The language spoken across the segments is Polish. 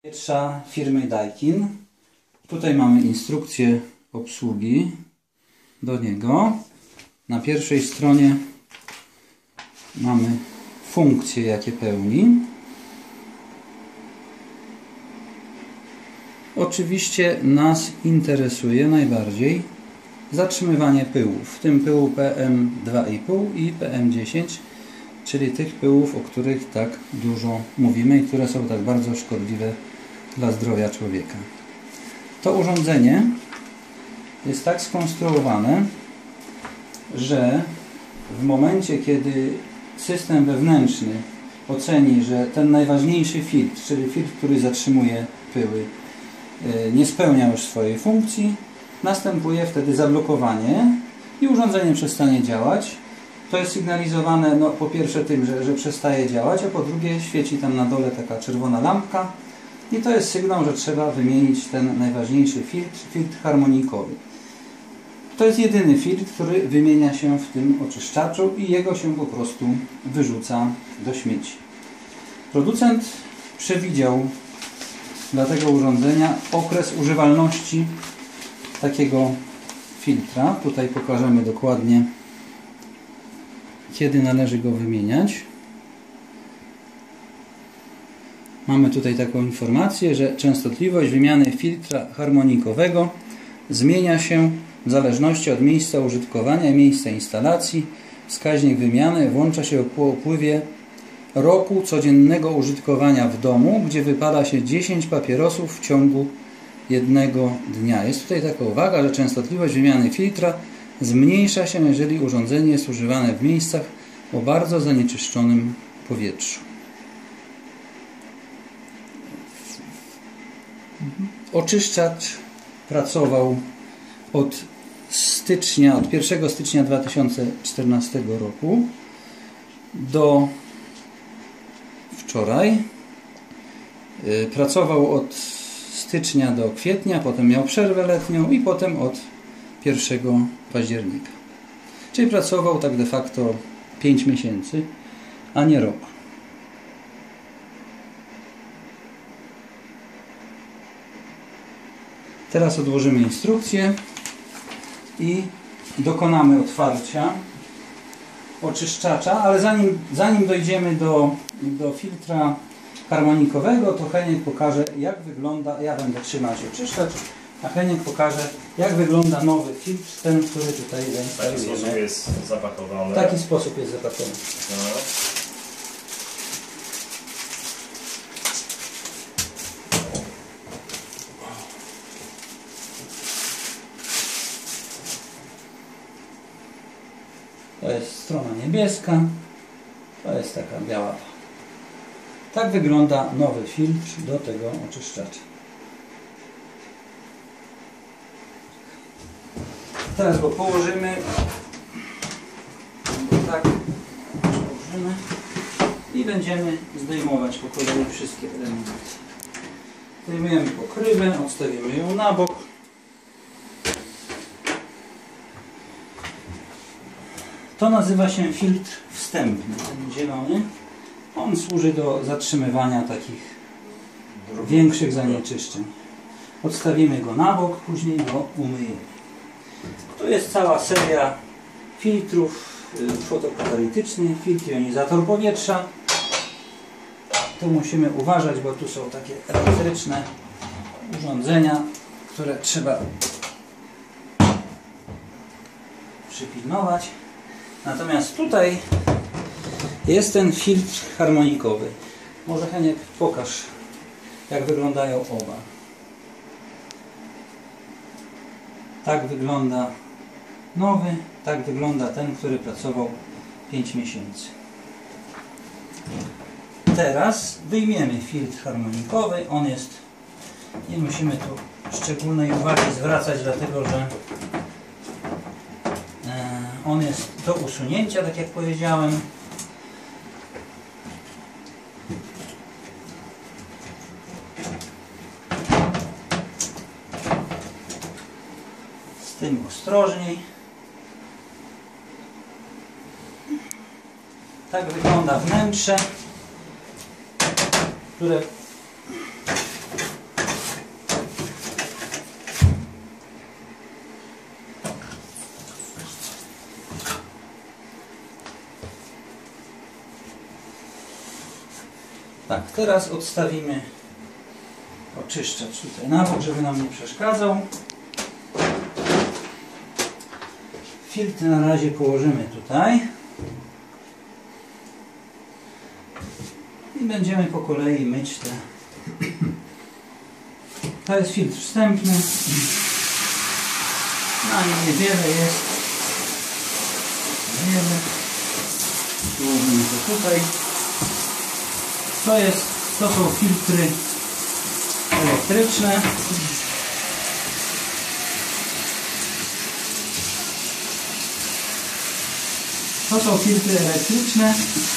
Powietrza firmy Daikin. Tutaj mamy instrukcję obsługi do niego. Na pierwszej stronie mamy funkcje, jakie pełni. Oczywiście nas interesuje najbardziej zatrzymywanie pyłów, w tym pyłu PM2,5 i PM10, czyli tych pyłów, o których tak dużo mówimy i które są tak bardzo szkodliwe dla zdrowia człowieka. To urządzenie jest tak skonstruowane, że w momencie, kiedy system wewnętrzny oceni, że ten najważniejszy filtr, czyli filtr, który zatrzymuje pyły, nie spełnia już swojej funkcji, następuje wtedy zablokowanie i urządzenie przestanie działać. To jest sygnalizowane po pierwsze tym, że przestaje działać, a po drugie świeci tam na dole taka czerwona lampka i to jest sygnał, że trzeba wymienić ten najważniejszy filtr harmonikowy. To jest jedyny filtr, który wymienia się w tym oczyszczaczu i jego się po prostu wyrzuca do śmieci. Producent przewidział dla tego urządzenia okres używalności takiego filtra. Tutaj pokażemy dokładnie, kiedy należy go wymieniać. Mamy tutaj taką informację, że częstotliwość wymiany filtra harmonikowego zmienia się w zależności od miejsca użytkowania i miejsca instalacji. Wskaźnik wymiany włącza się po upływie roku codziennego użytkowania w domu, gdzie wypala się 10 papierosów w ciągu jednego dnia. Jest tutaj taka uwaga, że częstotliwość wymiany filtra zmniejsza się, jeżeli urządzenie jest używane w miejscach o bardzo zanieczyszczonym powietrzu. Oczyszczacz pracował od 1 stycznia 2014 roku do wczoraj. Pracował od stycznia do kwietnia, potem miał przerwę letnią i potem od 1 października. Czyli pracował tak de facto 5 miesięcy, a nie rok. Teraz odłożymy instrukcję i dokonamy otwarcia oczyszczacza, ale zanim dojdziemy do filtra harmonikowego, to Heniek pokaże, jak wygląda, ja będę trzymać oczyszczacz, a Heniek pokaże, jak wygląda nowy filtr, ten, który tutaj zainstalujemy. W taki sposób jest zapakowany. W taki sposób jest zapakowany. No. To jest strona niebieska, to jest taka biała. Tak wygląda nowy filtr do tego oczyszczacza. Teraz go położymy. Tak, położymy i będziemy zdejmować po kolei wszystkie elementy. Zdejmujemy pokrywę, odstawimy ją na bok. To nazywa się filtr wstępny, ten zielony. On służy do zatrzymywania takich większych zanieczyszczeń. Odstawimy go na bok, później go umyjemy. Tu jest cała seria filtrów fotokatalitycznych, filtr jonizator powietrza. Tu musimy uważać, bo tu są takie elektryczne urządzenia, które trzeba przypilnować. Natomiast tutaj jest ten filtr harmonikowy. Może Heniek pokaż, jak wyglądają oba. Tak wygląda nowy, tak wygląda ten, który pracował 5 miesięcy. Teraz wyjmiemy filtr harmonikowy. On jest, nie musimy tu szczególnej uwagi zwracać, dlatego że on jest do usunięcia, tak jak powiedziałem. Z tym ostrożniej. Tak wygląda wnętrze, które Tak, teraz odstawimy oczyszczacz tutaj na bok, żeby nam nie przeszkadzał. Filtr na razie położymy tutaj. I będziemy po kolei myć te. To jest filtr wstępny. Na nim niewiele jest. Położymy to tutaj. To są filtry elektryczne. To są filtry elektryczne.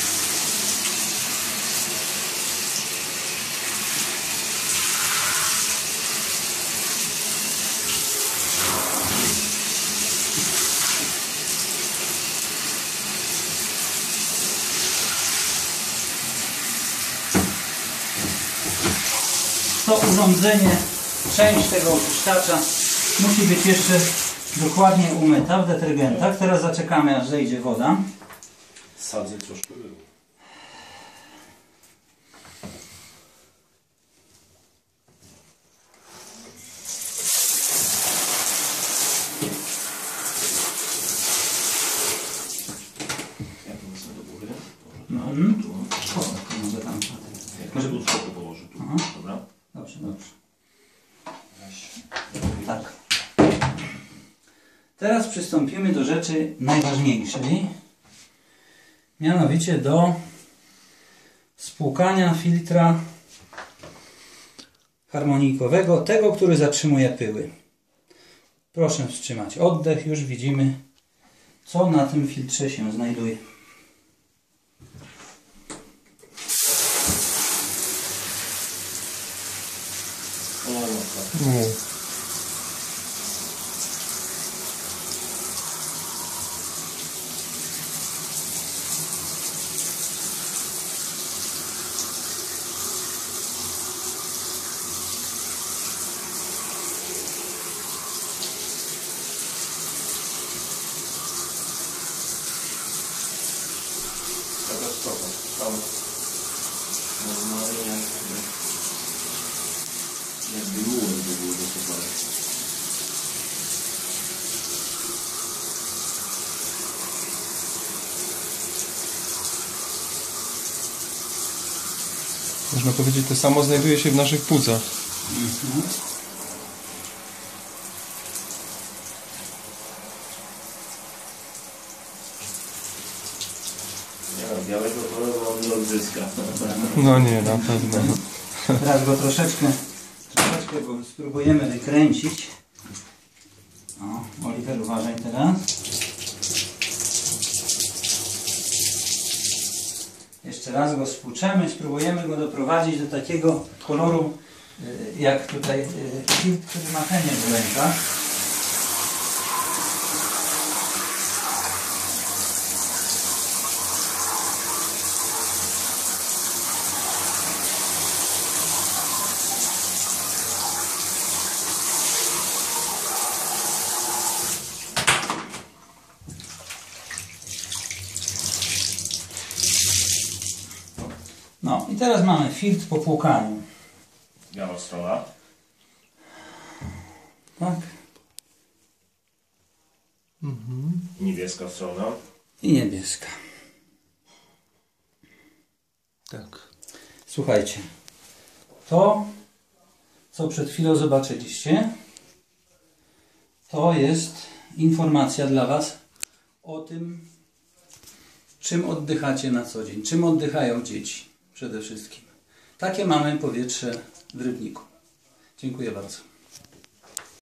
To urządzenie, część tego oczyszczacza musi być jeszcze dokładnie umyta w detergentach. Teraz zaczekamy, aż zejdzie woda. Sadzę troszkę było. Ja to wezmę do góry. Może tam. Może tu trochę położę tu. Aha. Dobra? Dobrze, dobrze. Tak. Teraz przystąpimy do rzeczy najważniejszej. Mianowicie do spłukania filtra harmonikowego, tego, który zatrzymuje pyły. Proszę wstrzymać oddech, już widzimy, co na tym filtrze się znajduje. Taka stopa. Tam normalnie jakby mułem to było dosypane. Można powiedzieć, to samo znajduje się w naszych płucach. Nie, białego koloru on nie odzyska. No nie, na pewno. Teraz go troszeczkę go spróbujemy wykręcić. O, Oliver, uważaj teraz. Jeszcze raz go spłuczemy, spróbujemy go doprowadzić do takiego koloru, jak tutaj filtr, który ma chemię w rękach. No i teraz mamy filtr po płukaniu. Biała strona. Tak? Niebieska strona. I niebieska. Tak. Słuchajcie, to co przed chwilą zobaczyliście, to jest informacja dla Was o tym, czym oddychacie na co dzień, czym oddychają dzieci przede wszystkim. Takie mamy powietrze w Rybniku. Dziękuję bardzo.